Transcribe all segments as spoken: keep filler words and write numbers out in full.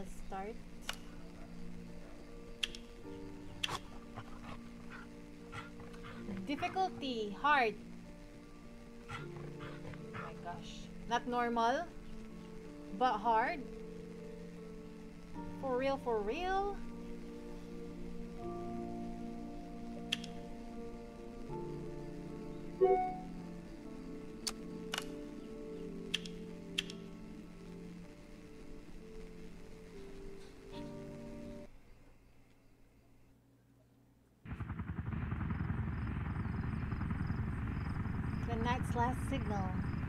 let's start. Difficulty, hard. Oh my gosh. Not normal, but hard. For real, for real. The night's last signal.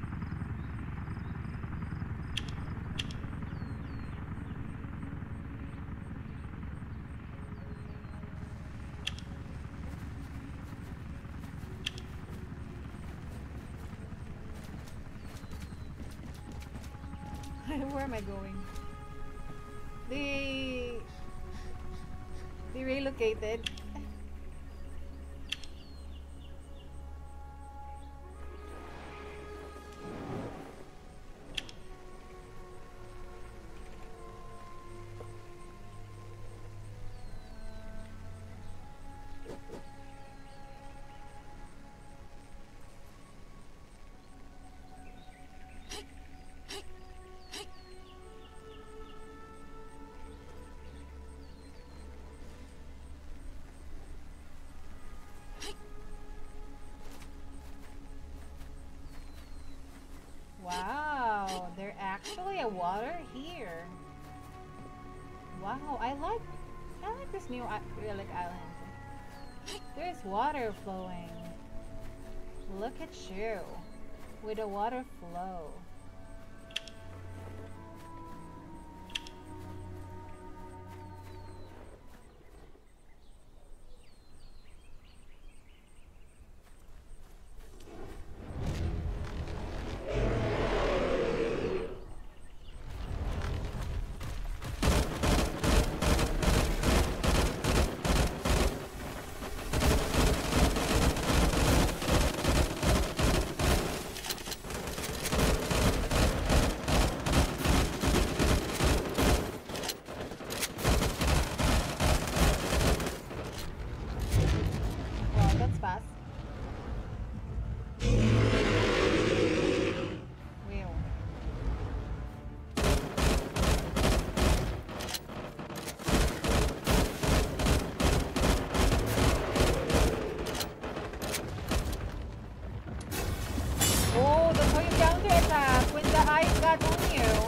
Where am I going? They they relocated. Wow, there's actually a water here. Wow, I like I like this new i- relic island. There's water flowing. Look at you with the water flow. Wow, that's fast. Wow. Oh, that's how you counterattack when the ice got on you.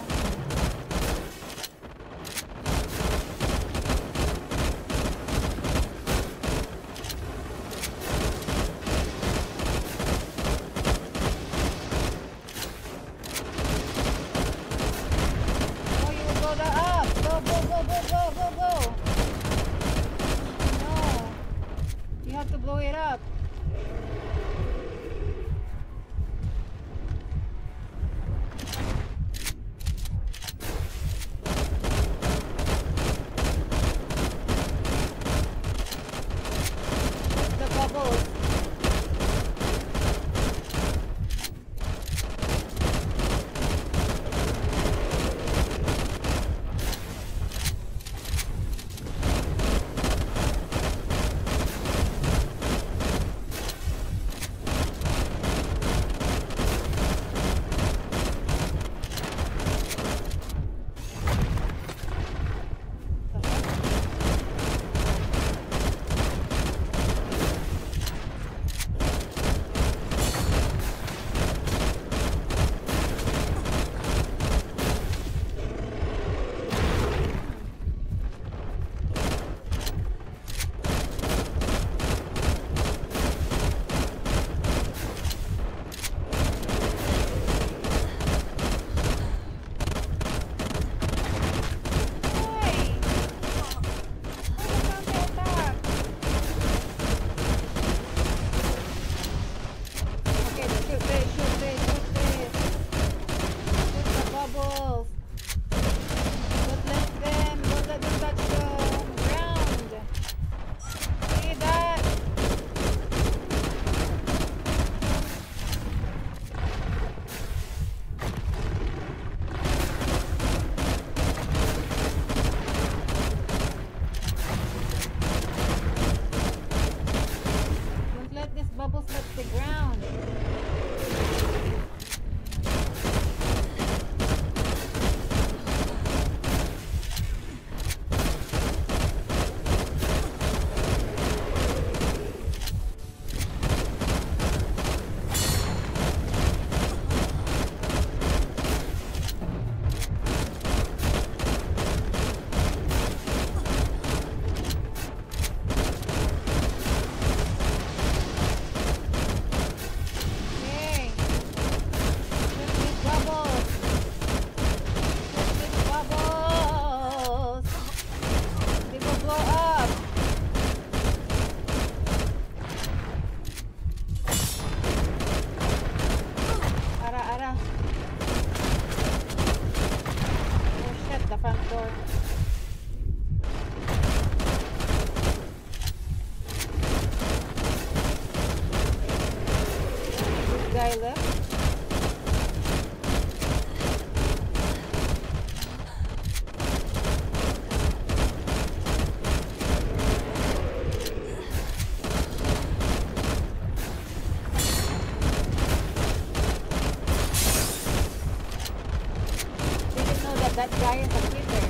Oh, you will go the up. Go, go, go, go, go, go, go. No. You have to blow it up. The bubbles. front door. This guy left. Didn't know that that guy is a killer.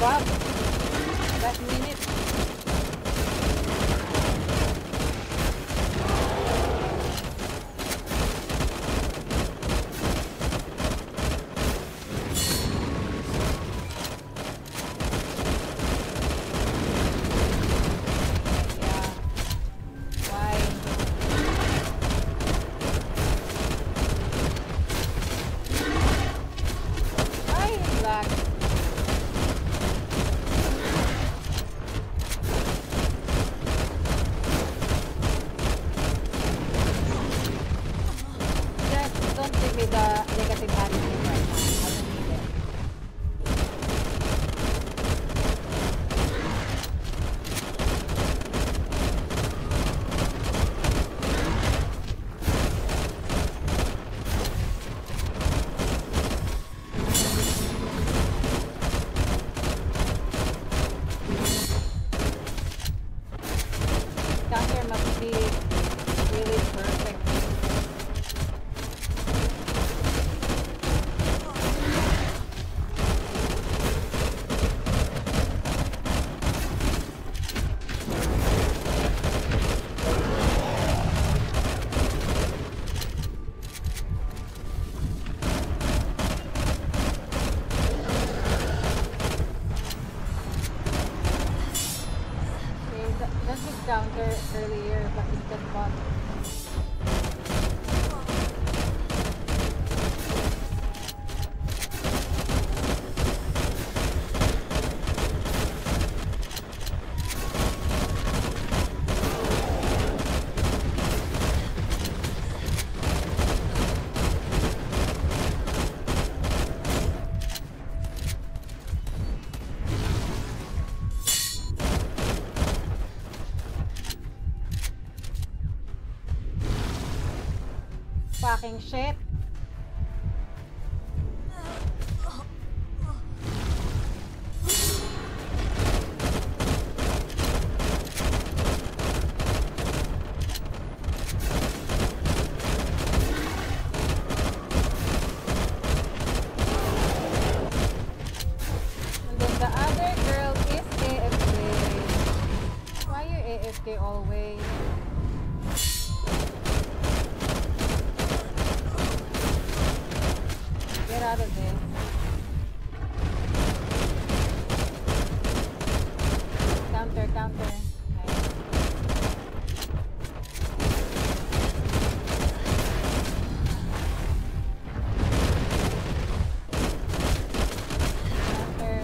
Bob. Last minute. Counter earlier, but it got bought. Fucking shit. And then the other girl is A F K. Why are you A F K always? Get out of this. Counter, counter. Nice. Counter.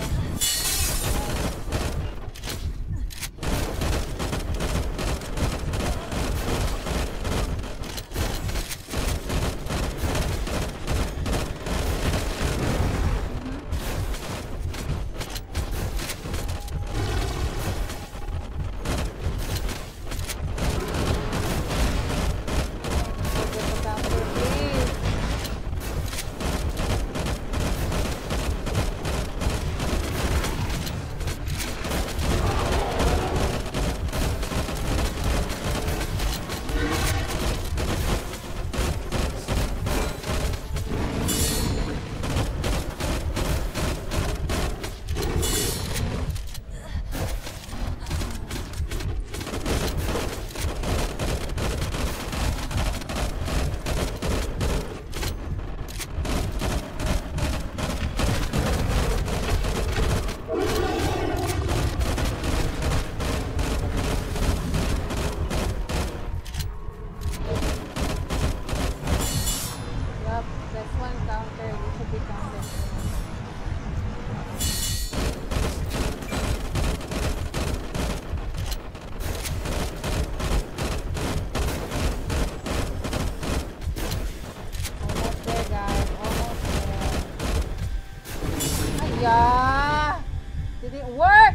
Yeah. Did it work?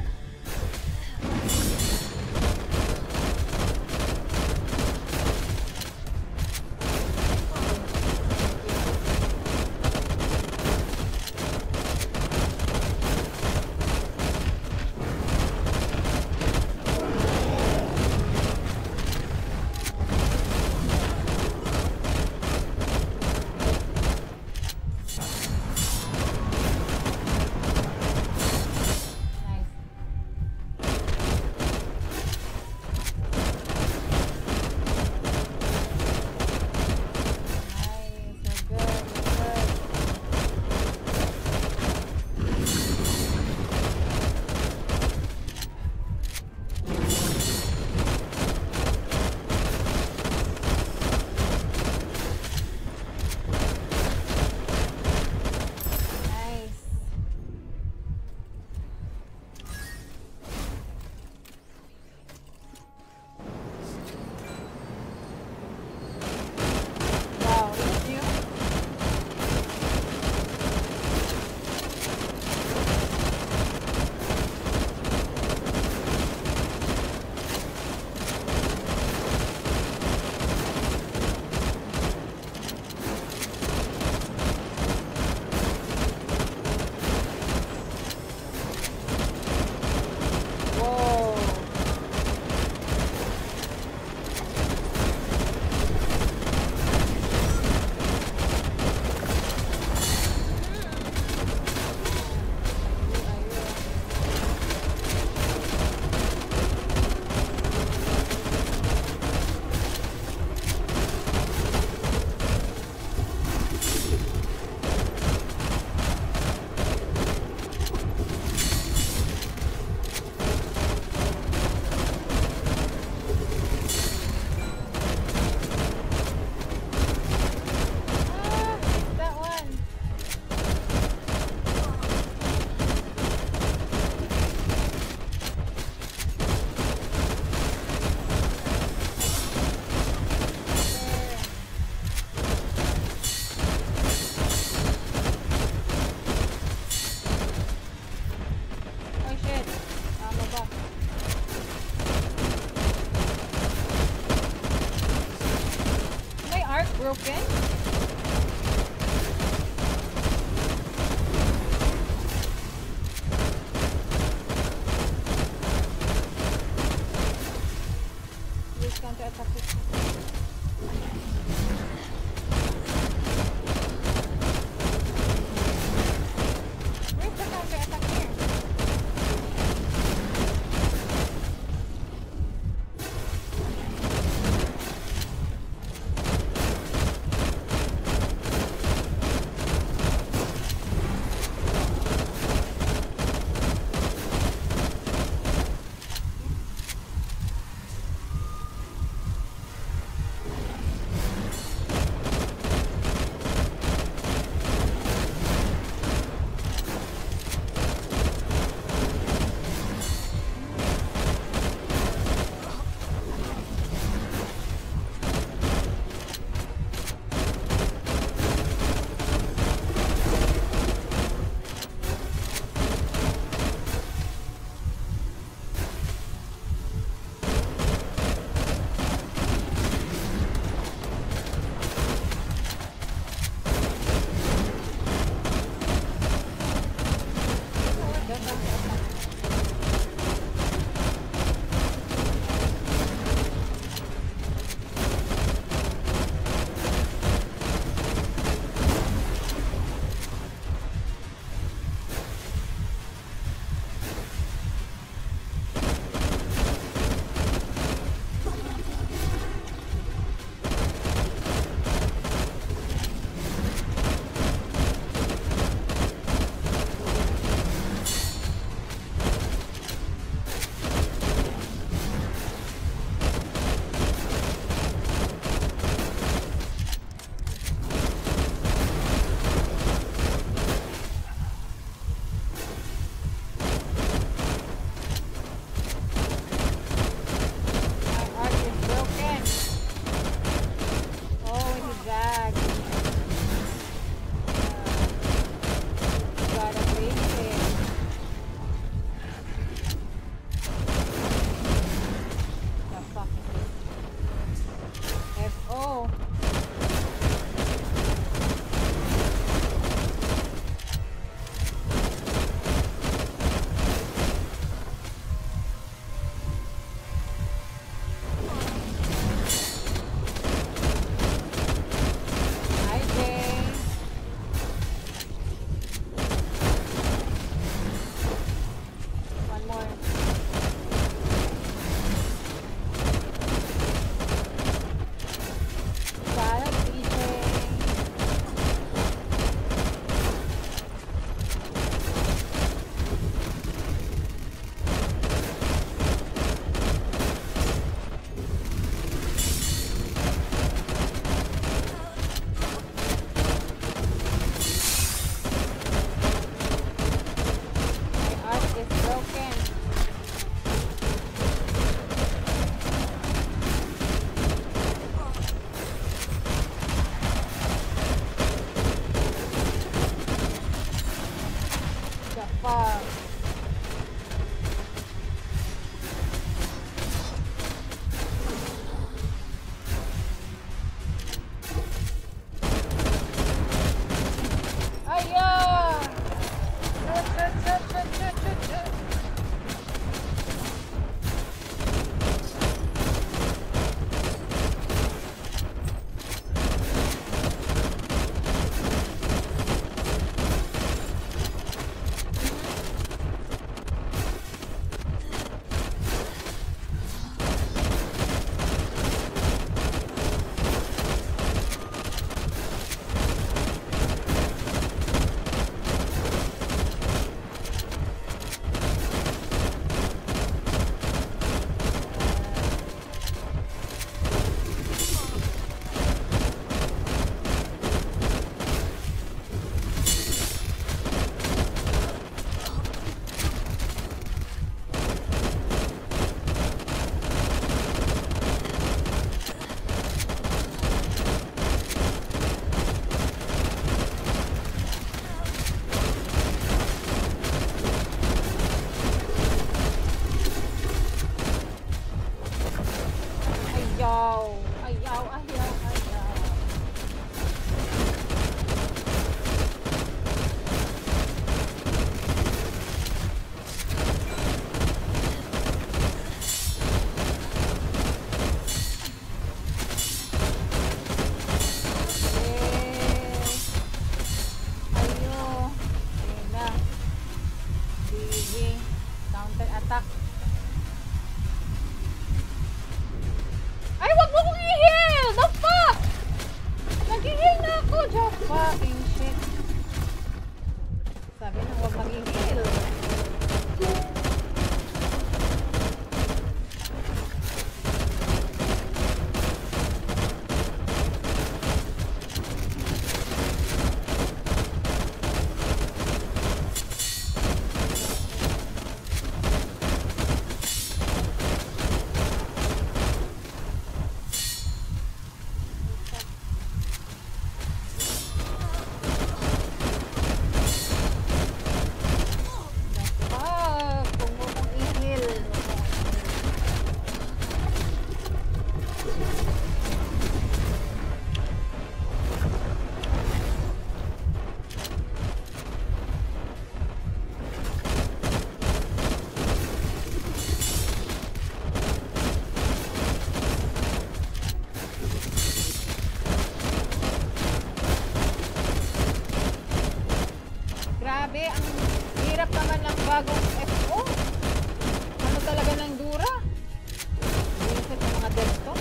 Grabe, ang hirap naman ng bagong F O. Ano talaga ng dura? Visit ng mga desktop.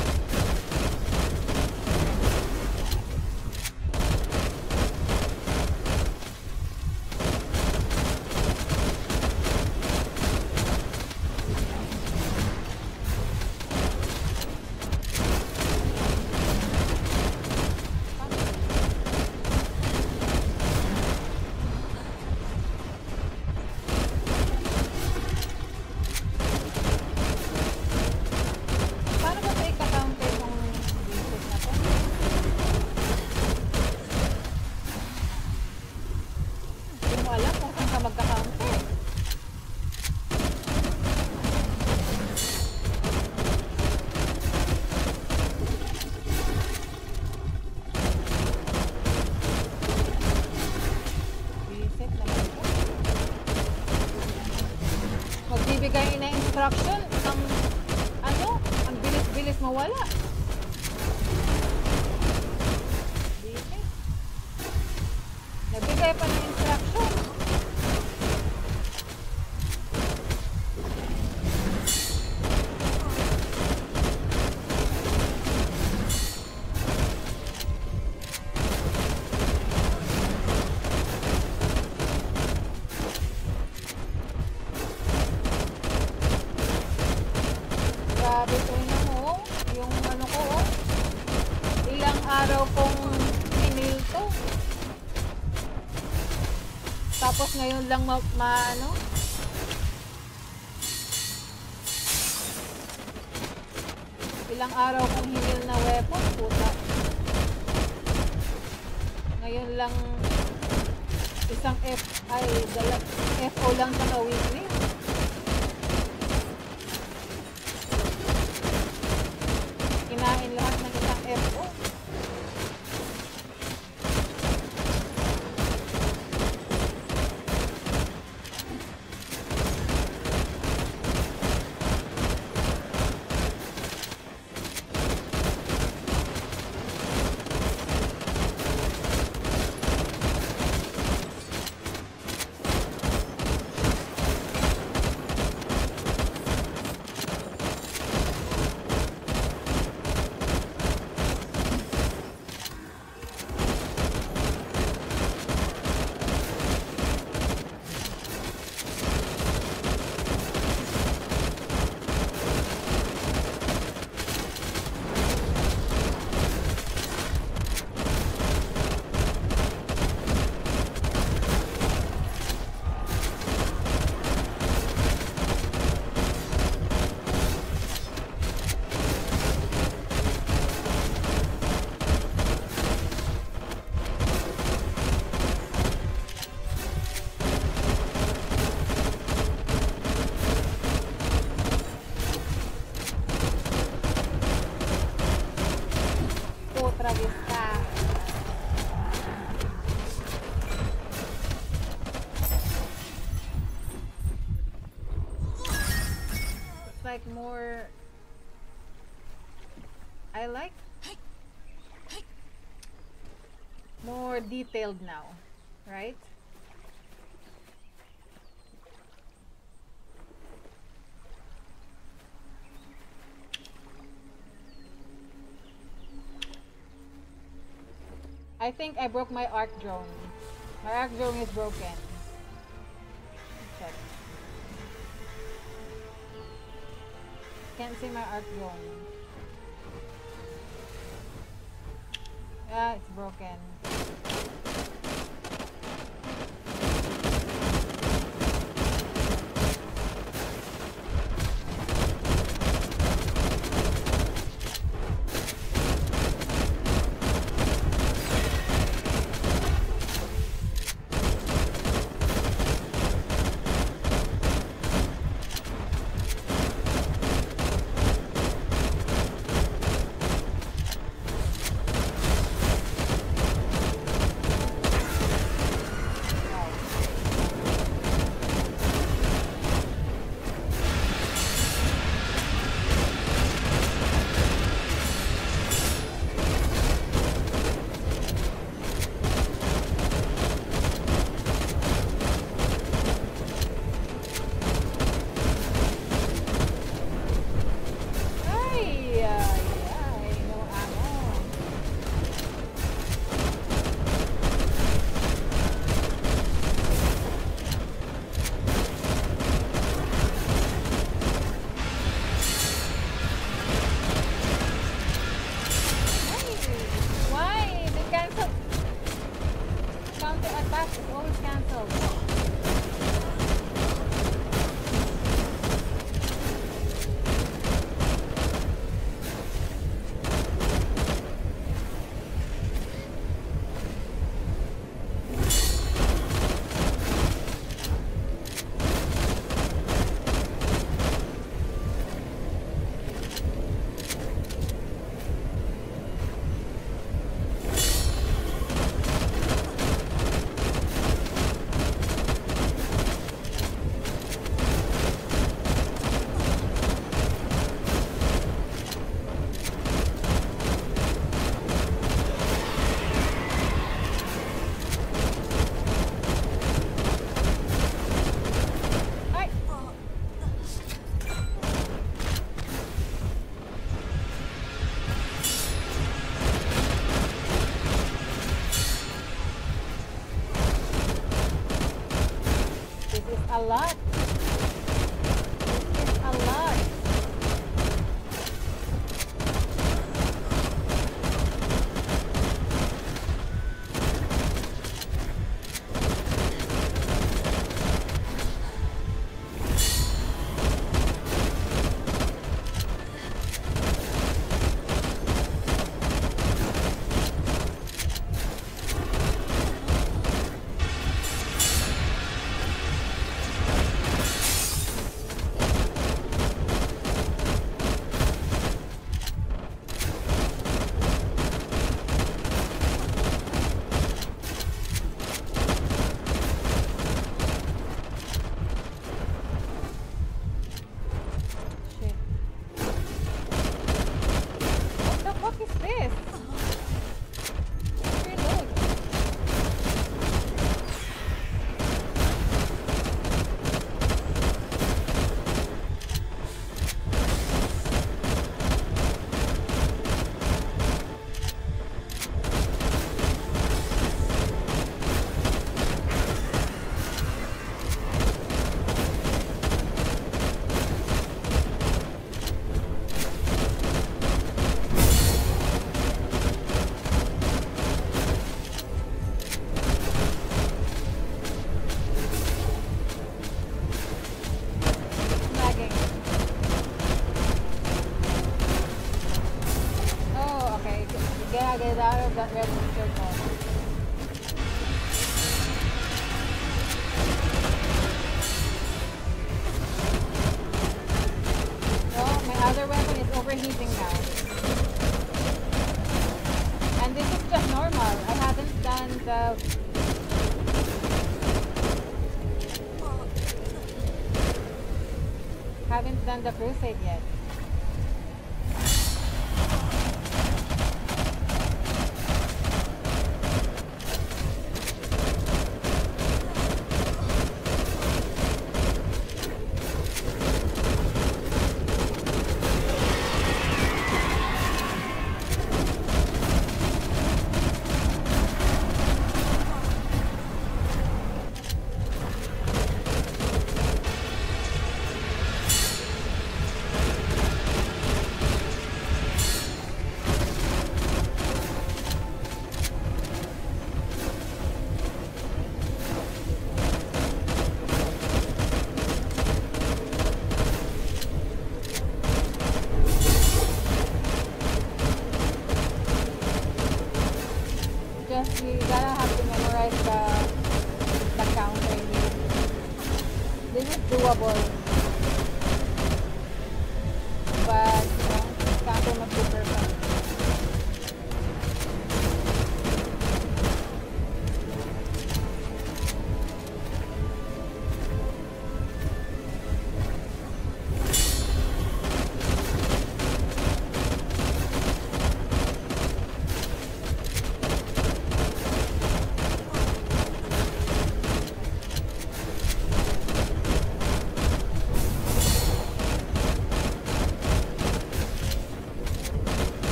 Paano ba ito ika-counter yung visit na to? Hindi mo alam kung saan ka magka-counter. Visit naman ito. Magbibigay na instruction ang ano, ang bilis-bilis mawala. Visit. Nagbigay pa ng instruction. Grabe ito na mo. Yung ano ko, oh. Ilang araw kong email to. Tapos ngayon lang ma, ma ano? Ilang araw kong hinil na weapon, puta. Ngayon lang isang F, ay, dala, F O lang sa ka-weekly. Kinain lahat ng isang F O. Otra vez ka. It's like more, I like more detailed now, right? I think I broke my arc drone. My arc drone is broken. Check. Can't see my arc drone. Yeah, it's broken. a lot. This is a lot. Get out of that red circle. Oh, my other weapon is overheating now. And this is just normal. I haven't done the... haven't done the crusade yet. You gotta have to memorize the, the counter here. This is doable. But, you know, this counter must be perfect.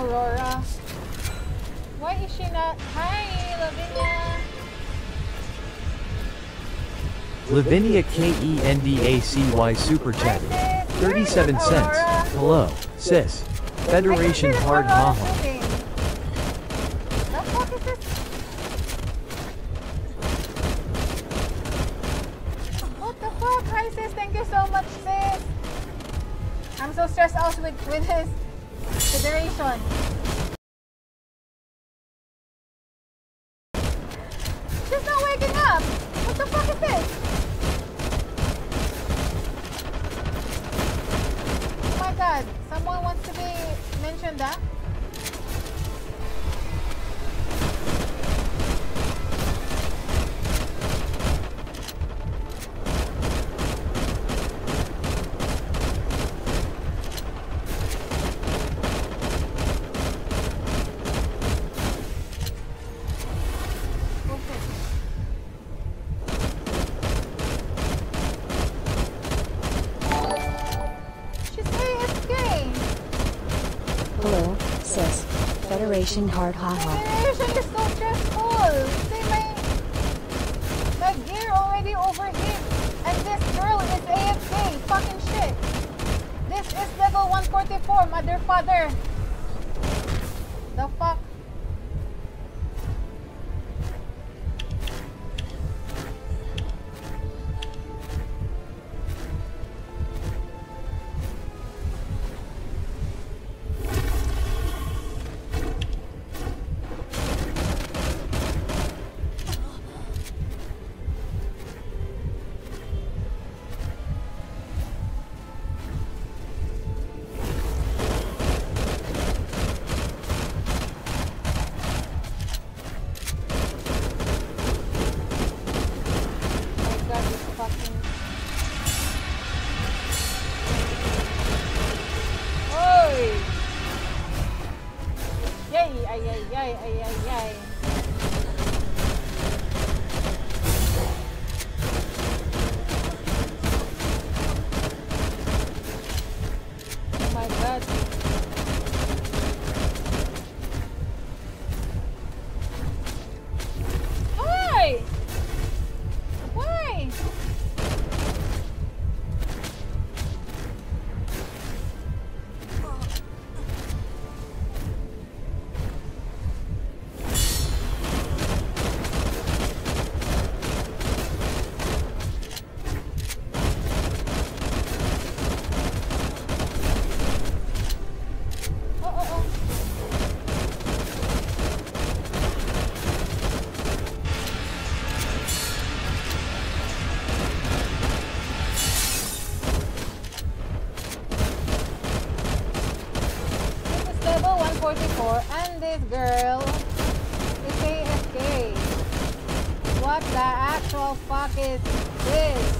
Aurora. Why is she not? Hi, Lavinia. Lavinia K E N D A C Y super chatted. thirty-seven cents. Hello, sis. Federation hard haha. The fuck is this? What the fuck? Hi sis, thank you so much sis. I'm so stressed out with, with his federation. She's not waking up! What the fuck is this? Oh my god, someone wants to be mentioned, huh? Federation hard haha. Federation is so stressful. See my my gear already overheat, and this girl is A F K. Fucking shit. This is level one forty-four, mother father. The fuck. And this girl is A F K. What the actual fuck is this?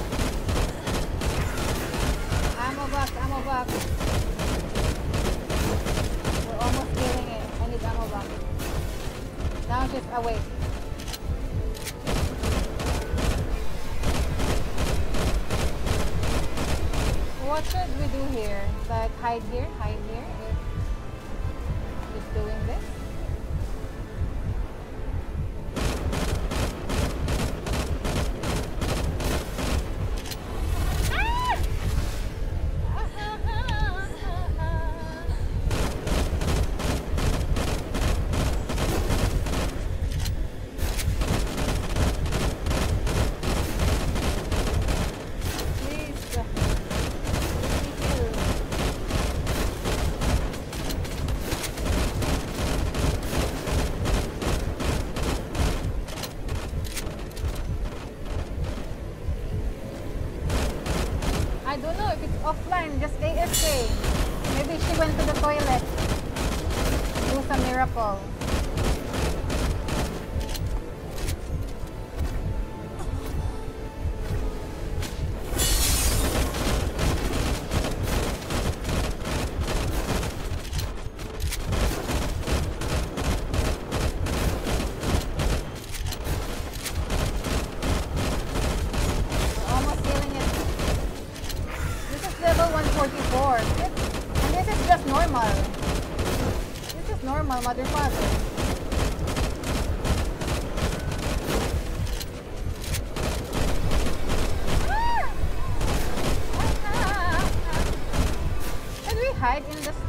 Ammo box, ammo box. We're almost killing it. I need ammo box. Now she's awake. What should we do here? Like hide here, hide here. Just doing this. Offline, just A F K. Maybe she went to the toilet. Do some miracle. normal, mother father. Can we hide in the